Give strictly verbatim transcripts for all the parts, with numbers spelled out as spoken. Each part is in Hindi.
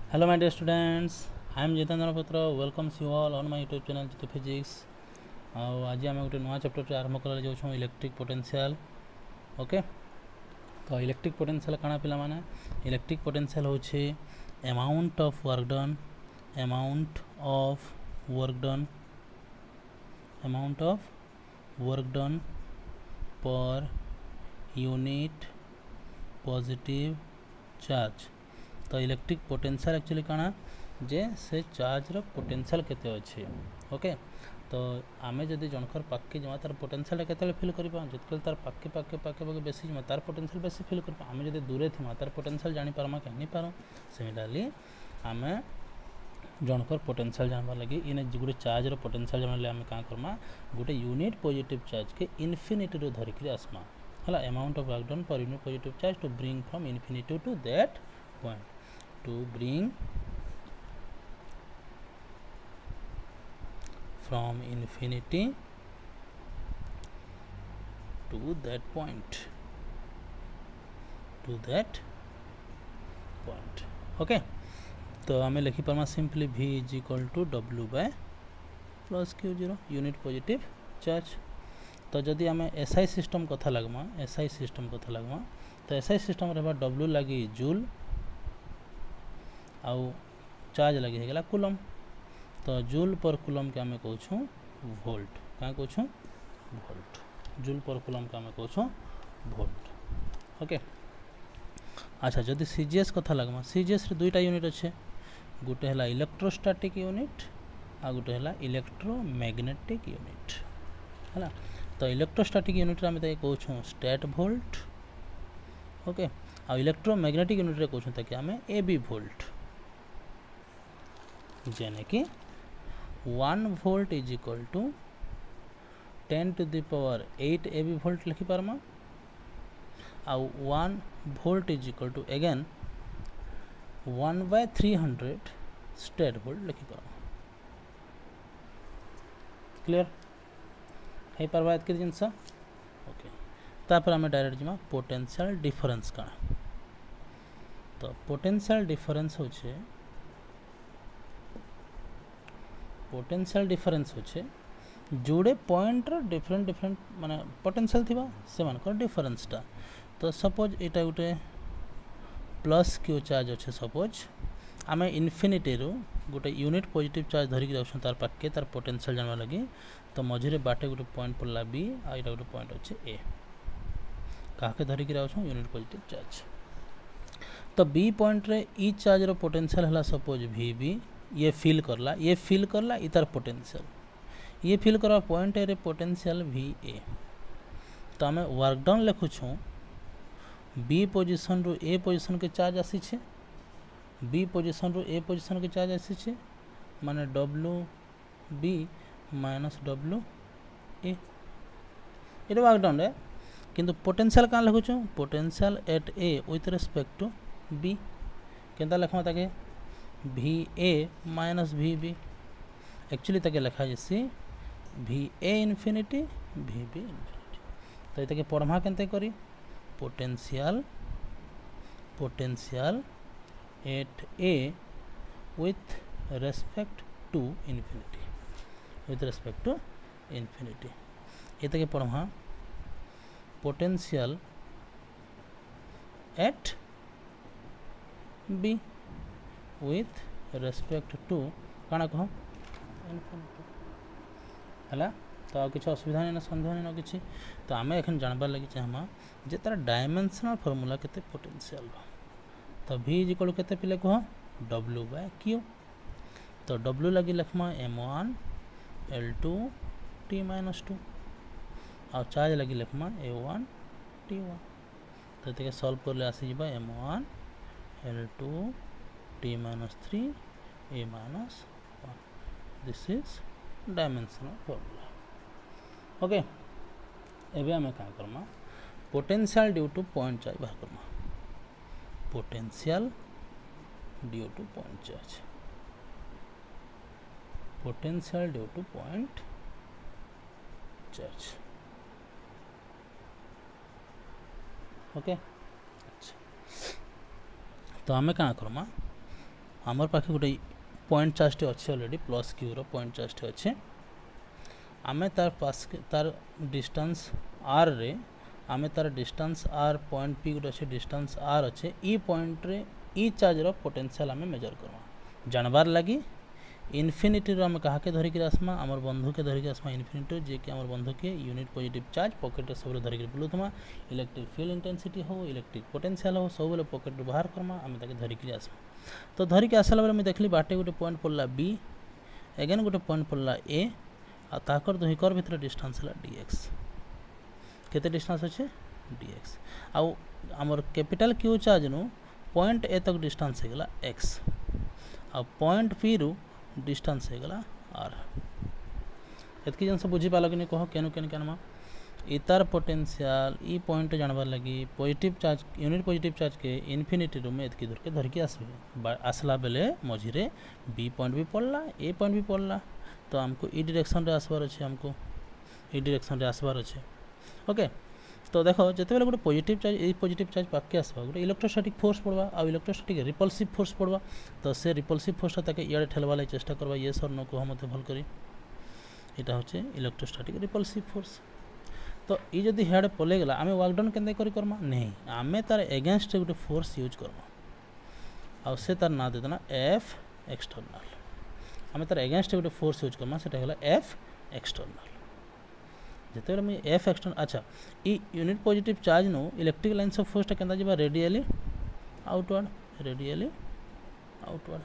Hello my dear students, I am Jitendra Patra. Welcomes you all on my YouTube channel Jito Physics. ଆଉ ଆଜି ଆମେ ଗୋଟେ ନୂଆ ଚାପ୍ଟରଟେ ଆରମ୍ଭ କରା ଯାଉଛୁଁ ଇଲେକ୍ଟ୍ରିକ୍ ପୋଟେନ୍ସିଆଲ। ଓକେ, ତ ଇଲେକ୍ଟ୍ରିକ୍ ପୋଟେନ୍ସିଆଲ କାଣା ପିଲାମାନେ? ଇଲେକ୍ଟ୍ରିକ୍ ପୋଟେନ୍ସିଆଲ ହେଉଛି amount of work done amount of work done amount of work done per unit positive charge. तो इलेक्ट्रिक पोटेंशियल एक्चुअली काना जे से चार्ज रो पोटेंशियल केते अछि। ओके, तो आमे जदि जनकर पाके जमा तार पोटेंशियल केते फील करबा, जतके तार पाके पाके पाके पाके बेसी जमा तार पोटेंशियल बेसी फील करबा। आमे जदि दूरे थिमा तार पोटेंशियल जानि पारमा के नि पारो, सेमिलारली आमे जनकर पोटेंशियल जानबा लगी इने गुटे चार्ज रो पोटेंशियल जानले आमे का करमा, गुटे यूनिट पॉजिटिव चार्ज के इन्फिनिटी रो धरि के आसमा हला amount of work done per unit positive charge to bring from infinity to that point, to bring from infinity to that point, to that point. Okay, तो हमें लिखी परमा simply v is equal to w by plus q zero unit positive charge। तो जदि आम एसआई सिस्टम कथा लगमा एसआई सिस्टम कथा लगमा तो एसआई सिस्टम रहा डब्ल्यू लगी जूल आउ चार्ज लगी है कुलम। तो जूल पर कुलम के आम कहूँ वोल्ट, क्या कहूँ वोल्ट, जूल पर कुलम के आम कहूँ वोल्ट। ओके, अच्छा जदि सीजीएस कथा लगमा सीजीएस रे दुईटा यूनिट अच्छे, गोटे है इलेक्ट्रोस्टैटिक यूनिट आ गोटे है इलेक्ट्रोमैग्नेटिक यूनिट है। तो इलेक्ट्रोस्टैटिक यूनिट आम कहूँ स्टेट वोल्ट। ओके, आ इलेक्ट्रोमैग्नेटिक यूनिट रे कहूँ ताकि आम ए बी वोल्ट, जेने कि one volt is equal to ten to the power eight abvolt लिखि पारमा, आउ one volt is equal to again one by three hundred statvolt लिखि पारमा। क्लियर है पार्बा एतके जिनस। ओके, तापर आम डायरेक्ट जिमा पोटेंशियल डिफरेंस का। तो पोटेंशियल डिफरेंस होचे पोटेंशियल डिफरेंस होचे जोड़े पॉइंट रो डिफरेंट डिफरेंट माने पोटेंशियल थिबा से मानकर डिफरेंस टा। तो सपोज एटा गोटे प्लस क्यू चार्ज अच्छे, सपोज आम इनफिनिटी रो गोटे यूनिट पॉजिटिव चार्ज धरिक जाउछन तार पाके तार पोटेंशियल जानवा लगी। तो मझे बाटे गोटे पॉइंट पड़ला बी आ इटा गोटे पॉइंट अच्छे ए, काके धरिक जाउछन यूनिट पॉजिटिव चार्ज। तो बी पॉइंट रे ई चार्ज रो पोटेंशियल हला सपोज वी बी, ये फील करला ये फील करला इ तार पोटेंशियल, ये फील करवा पॉइंट ए रे पोटेंशियल वी ए। तो आम वर्क डन लिखुछूँ बी पोजिशन रू ए पोजिशन के चार्ज आसी छे, बी पोजिशन रू ए पोजिशन के चार्ज आसी छे माने W B minus W A, ये वर्क डन रे। किंतु पोटेंशियल क्या लिखुछूँ potential at A with respect to B, केनता लिखमा ताके V A minus V B, actually ताके लिखा जैसी V A infinity V B infinity. तो ये पढ़मा केनते करी potential potential at A with respect to infinity, with respect to infinity. ये तक पढ़मा potential at B with respect to काना कह इनफिनिटी है। तो किसी असुविधा नहीं ना सन्देह नहीं ना किसी। तो आम एखन जानबार लगी चाहमा जे तार डायमेंशनल फॉर्मूला केते पोटेंशियल। तो v इज इक्वल केते पिले कह w बाय q। तो w लगी लिखमा M one L two T minus two और चार्ज लगी लिखमा ए वन टी वन। तो ये सॉल्व कर ले आसी जा M one L two T minus three A minus one. This is dimensional formula. Okay, एबे आम क्या करमा potential due to point charge बाहर Karma, potential due to point charge, potential due to point charge. Okay, अच्छा तो आम क्या करमा आमर पाखे गोटे पॉइंट चार्ज अच्छे ऑलरेडी प्लस क्यू रो पॉइंट चार्ज अच्छे आमे तार पास तार डिस्टेंस आर रे आमे तार डिस्टेंस आर पॉइंट पी गोटे अच्छे डिस्टेंस आर अच्छे ई पॉइंट रे ई चार्ज रो पोटेंशियल आमे मेजर करवा जानबार लगी इनफिनिटी रो आमे कहा के धरिक आसमा आमर बंधु के धरिक आसमा इनफिनिटी जे कि आमर बंधु के यूनिट पॉजिटिव चार्ज पॉकेट सब धरिक बुलुथमा इलेक्ट्रिक फील्ड इंटेंसिटी हो इलेक्ट्रिक पोटेंशियल हो सब बेले पॉकेट बाहर करमा आमे ताके धरिक आसमा तो धरिक आसला बेले मैं देखली बाटे गोटे पॉइंट पड़ला बी एगेन गोटे पॉइंट पड़ला ए आ ताकर दुहिकर भितर डिस्टेंस है dx केते डिस्टेंस अच्छे dx आउ आमर कैपिटल क्यू चार्ज नु पॉइंट ए तक डिस्टेंस है x आ पॉइंट पी रु डिस्टेंस है आर एतकी जिन बुझी पाल कि नहीं कह केनु केन केनमा इतार पोटेंशियल ई पॉइंट जानबार लगी positive charge unit positive charge के इनफिनिटी रूम एतकी दूर के धरिकी आसबे आसला बेले मझिरे बी पॉइंट भी पड़ला ए पॉइंट भी पड़ला तो हमको ई डायरेक्शन रे आसबार अच्छे हमको ई डायरेक्शन रे आसबार अच्छे ओके तो देखो जिते बेले गोटे पॉजिटिव चार्ज ए पॉजिटिव चार्ज पाके आसबा गोटे इलेक्ट्रोस्टैटिक फोर्स पड़वा आ इलेक्ट्रोस्टैटिक रिपल्सिव फोर्स पड़वा तो से रिपल्सिव फोर्सटा ताके इयाडे ठेलवा लाई चेष्टा करबा ये सर नो कह मते भल करी एटा होचे इलेक्ट्रोस्टैटिक रिपल्सिव फोर्स तो ये जदि हेड पले गला आमे वर्क डन केंदे करी करमा नहीं आमे तार अगेंस्ट गोटे फोर्स यूज करमा आ से तार ना देतना एफ एक्सटर्नल आमे तार अगेंस्ट गोटे फोर्स यूज करमा सेटा होला एफ एक्सटर्नल जिते बेले मुझे एफ एक्सटर्नल अच्छा ई यूनिट पॉजिटिव चार्ज नो इलेक्ट्रिक लाइन्स ऑफ फोर्सटा केंदा जिबा रेडियली आउटवर्ड रेडियली आउटवर्ड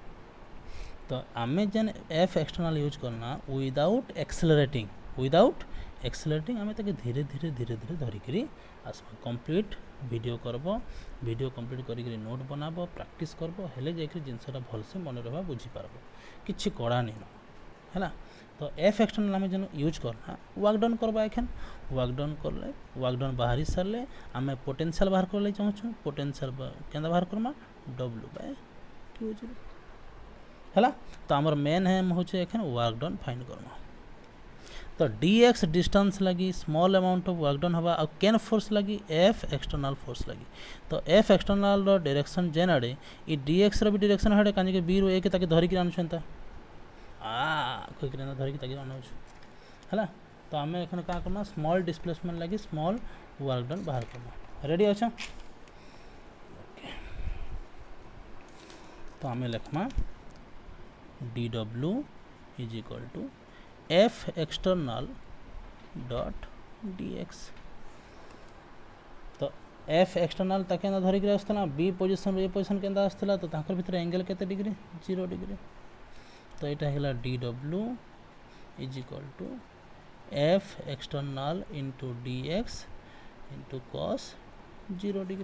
तो आमे जन एफ एक्सटर्नल यूज करना विदाउट एक्सेलरेटिंग विदाउट एक्सेलरेटिंग आमे ताके धीरे धीरे धीरे धीरे धरिकरी आसबा कंप्लीट वीडियो करबो वीडियो कंप्लीट करिकरी नोट बनाबो प्रैक्टिस करबो हेले जायकरी जिनसटा भलसे मन रहबा बुझी पारबो किछि कड़ा नहीं हैला तो एफ एक्सटर्नल आमे जन यूज करना वर्क डन करबा एखन वर्क डन करले वर्क डन बाहरी सरले आमे पोटेंशियल बाहर करले चाहछु पोटेंशियल केंदा बाहर करमा w बाय q जीरो हैला तो हमर मेन है होचे एखन वर्क डन फाइंड करमा तो dx डिस्टेंस लगी small amount of work done हवा और केन फोर्स लगी एफ एक्सटर्नल फोर्स लगी तो एफ एक्सटर्नल रो डायरेक्शन जेन आडे ई dx रो भी डायरेक्शन हडे कानी के b रो a के ताके धरि के आनछंता आ कोई के धरि के ताके आनछ हला तो हमें एखन का करना स्मॉल डिस्प्लेसमेंट लगी स्मॉल वर्क डन बाहर करना रेडी अच्छा तो हमें लिखमा dw is equal to F external dot dx तो एफ एक्सटर्नल ताके ना धरिक आसला बी पोजीशन ए पोजीशन केंदा आसला तो ताकर भीतर एंगल केते डिग्री जीरो डिग्री तो एटा हेला dw is equal to F external into dx into cos zero degree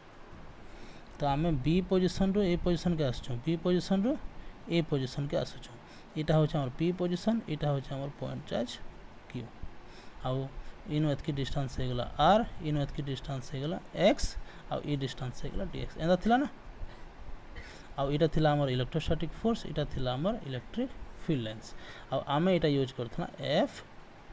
तो आमे बी पोजीशन रो ए पोजीशन के आसछु बी पोजीशन रो ए पोजीशन के आसछु इटा होचे हमर पी पोजीशन इटा होचे हमर पॉइंट चार्ज क्यू आउ इनो एतकी डिस्टेंस हे गेला आर इनो एतकी डिस्टेंस हे गेला एक्स आउ ई डिस्टेंस हे गेला डीएक्स एंदा थिला ना आउ इटा थिला हमर इलेक्ट्रोस्टैटिक फोर्स इटा थिला हमर इलेक्ट्रिक फील्ड लाइन्स आउ आमे इटा यूज करथना एफ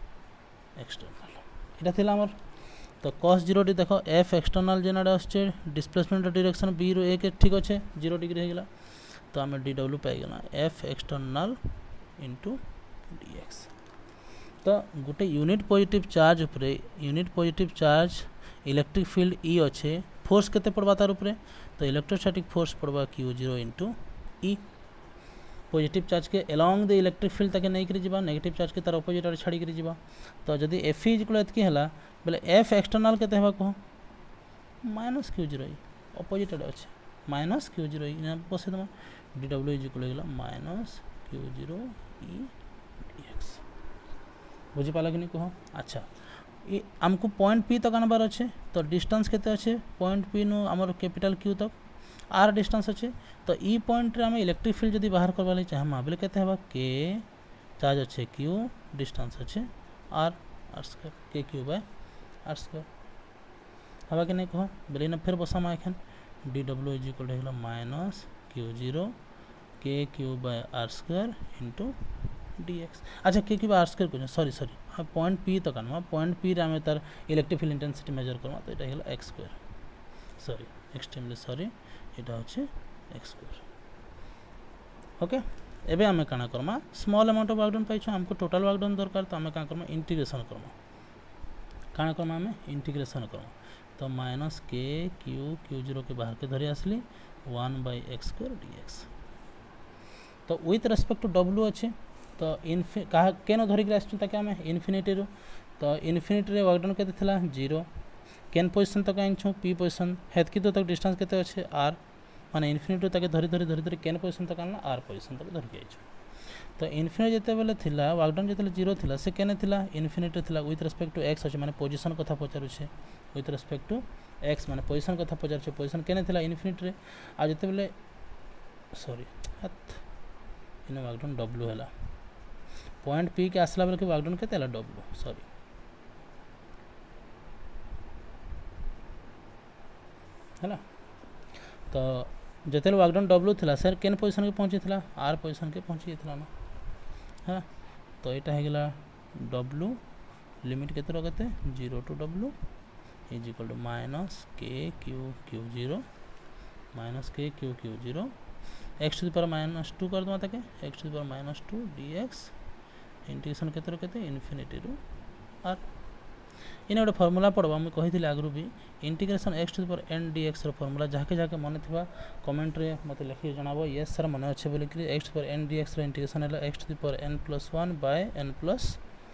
एक्सटर्नल इटा थिला हमर तो cos जीरो डी देखो एफ एक्सटर्नल जेनाडे आछे डिस्प्लेसमेंट डायरेक्शन बी रो ए के ठीक अच्छे जीरो डिग्री हे गेला तो आम डी डब्ल्यू पाई गला एफ एक्सटर्नल इंटू dx तो गोटे यूनिट पॉजिटिव चार्ज उपरे unit positive charge electric field E अच्छे फोर्स केते पड़वा तार उपरे तो इलेक्ट्रोस्टैटिक फोर्स पड़वा Q zero into E positive charge के अलोंग द इलेक्ट्रिक फील्ड ताके नहीं करी जीवा नेगेटिव चार्ज के तार ऑपोजिट आड़े छाड़ी करी जीवा तो जदि एफ इज इक्वल एतकी हला बेले एफ एक्सटर्नल केते हेबा को minus Q zero E opposite आड़े अच्छे माइनस क्यू जीरो ई बसे दमा डी डब्ल्यू इज इक्वल हो minus Q zero E dx बुझी पाला कि नहीं कह अच्छा ये आमको पॉइंट पी तक आनबार अच्छे तो डिस्टेंस केते अच्छे पॉइंट पी नो आमर कैपिटल क्यू तक आर डिस्टेंस अच्छे तो ई पॉइंट रे आम इलेक्ट्रिक फील्ड जदि बाहर करबा लई चाहमा बेले केते हेबा के चार्ज अच्छे क्यू डिस्टेंस अच्छे R R square K Q by R square हवा कि नहीं कह बेले ना फिर बसामा एखन डी डब्ल्यू इज इक्वल हो minus Q zero K Q by R square into dx अच्छा K Q by R square को सॉरी सॉरी हाँ पॉइंट पी तक आनमा पॉइंट पी रे आमे तार इलेक्ट्रिक फील्ड इंटेंसिटी मेजर करमा तो एटा होला x square sorry extremely sorry एटा होचे x स्क्वायर ओके एबे आमे काना करमा small amount of work done पाइछो हमको टोटल वर्क डन दरकार तो आमे काना करमा इंटीग्रेशन करमा काना करमा आमे इंटीग्रेशन करमा तो minus K Q Q zero के बाहर के धरी आसली one by X square DX तो विथ रेस्पेक्ट टू डब्ल्यू अच्छे तो इनफि कहा केन धरिक आसछन ताके आमे इन्फिनिटी रो तो इन्फिनिटी रे वर्क डन केते थिला जीरो केन पोजीशन तक आइछो पी पोजीशन हेतकी तो तक डिस्टेंस केते अच्छे आर माने इन्फिनिटी तक धरी धरी धरी धरी केन पोजीशन तक आनला आर पोजीशन तक धरि आइछो तो इन्फिनिटी जेते बेले थिला वर्क डन जेते जीरो थिला से केने थिला इन्फिनिटी थिला विथ रेस्पेक्ट टू एक्स अच्छे माने पोजीशन कथा पचारु छे विथ रेस्पेक्ट टू एक्स माने पोजीशन कथा पचारु छे पोजीशन केने थिला इन्फिनिटी रे आ जेते बेले सॉरी हत इन वर्क डन डब्ल्यू हला पॉइंट पी के आसला बेले के वर्क डन केते हला डब्ल्यू सॉरी हला तो जेते वर्क डन डब्ल्यू थिला सर केन पोजीशन के पहुंची थिला आर पोजीशन के पहुंची थिला ना हां तो एटा हे गेला डब्ल्यू लिमिट केते रखते zero to W is equal to minus K Q Q zero minus K Q Q zero X to the power minus two कर दमा ताके X to the power minus two DX integration केते रखते इन्फिनिटी रु आर इन गोटे फर्मूला पढ़वा मुझे कही आगु भी integration X to the power N D X formula जहाँके जहाँके मन थी कमेंट रे मत लिखिक जनाब येस सर मन अच्छे बोलिक X to the power N D X integration है X to the power N plus one by N plus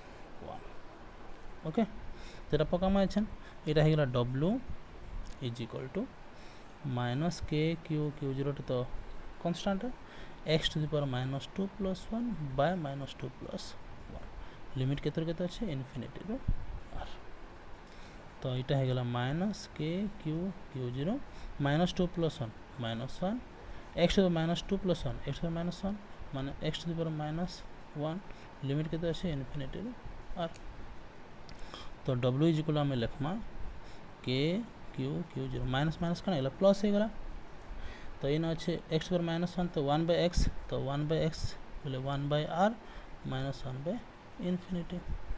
one okay जेटा पकामा अच्छे यहाँ होगा W is equal to minus K Q Q zero तो constant X to the power minus two plus one by minus two plus one limit केतर केते अच्छे इन्फिनिटी रो आर तो यहाँ हो गला minus K Q Q zero minus two plus one minus one X to minus two plus one X to minus one माने X to the minus one limit केते अच्छे इन्फिनिटी रो आर तो डब्ल्यू इज इक्वल आम लिखमा K Q Q zero minus minus कौन है प्लस हो गला तो इन अच्छे एक्स टू माइनस वन तो वन बाय एक्स तो वन बाय एक्स बोले one by are minus one by infinity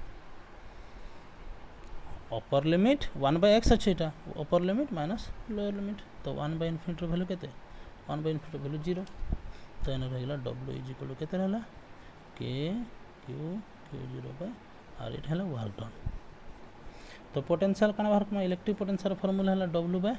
upper limit one by X अच्छे यहाँ upper limit minus lower limit तो वन बाय इन्फिनिटी वैल्यू केते one by infinity value zero तो इन रहा डब्ल्यू इज इक्वल टू केते रहला K Q Q zero by R it है वर्क डन तो पोटेंशियल काना बाहर कमा इलेक्ट्रिक पोटेंशियल फॉर्मूला है डब्ल्यू बाय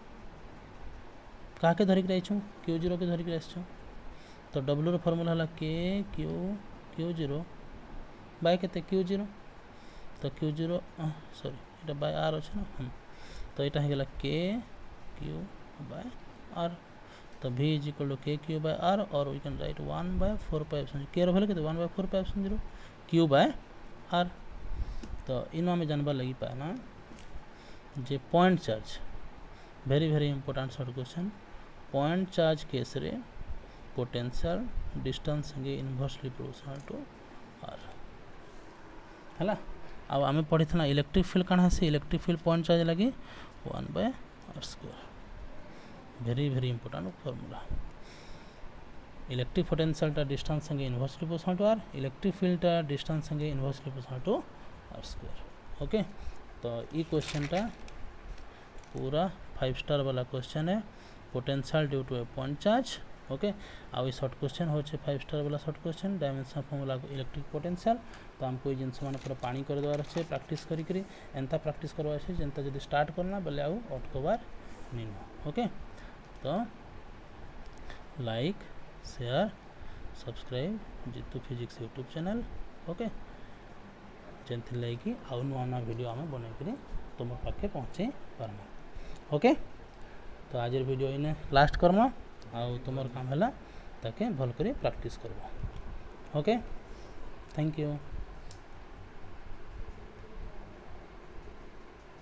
काके धरिक रहिछु क्यू जीरो के धरिक रहिछु तो डब्ल्यू रो फॉर्मूला है K Q Q zero by केते क्यू जीरो तो क्यू जीरो सॉरी এটা बाय आर আছে না तो এটা হয়ে গেল के क्यू बाय आर तो v is equal to K Q by R और we can write one by four pi epsilon K रहले केते one by four pi epsilon zero Q by R तो इन में जानबा लगी पाए ना जे point charge very very important short question point charge case रे पोटेंशियल डिस्टेंस संगे इनवर्सली प्रोपोर्शनल टू आर हला अब आम पढ़ी था इलेक्ट्रिक फील्ड कौन है इलेक्ट्रिक फील्ड पॉइंट चार्ज लगे one by R square very very important formula electric potential distance संगे inversely proportional to R electric field distance संगे inversely proportional to R square okay तो ये क्वेश्चन टा पूरा फाइव स्टार वाला क्वेश्चन है potential due to a point charge okay आउ शॉर्ट क्वेश्चन हो फाइव स्टार वाला short question dimension formula electric potential तो हमको ये जिनस मैंने पूरा पानी कर देवार अच्छे प्रैक्टिस करी एंता प्रैक्टिस करवा अच्छे जेनता जब स्टार्ट करना बोले आउ अटकबार नहीं ओके तो like share subscribe Jitu physics YouTube channel okay जेनथि लगी आउ नुआ नुआ वीडियो आम बनई तुम पाखे पहुँचे पार्मा ओके तो आज वीडियो इन लास्ट करमा आउ तुमर काम है ताके भल कर प्रैक्टिस करबो ओके थैंक यू।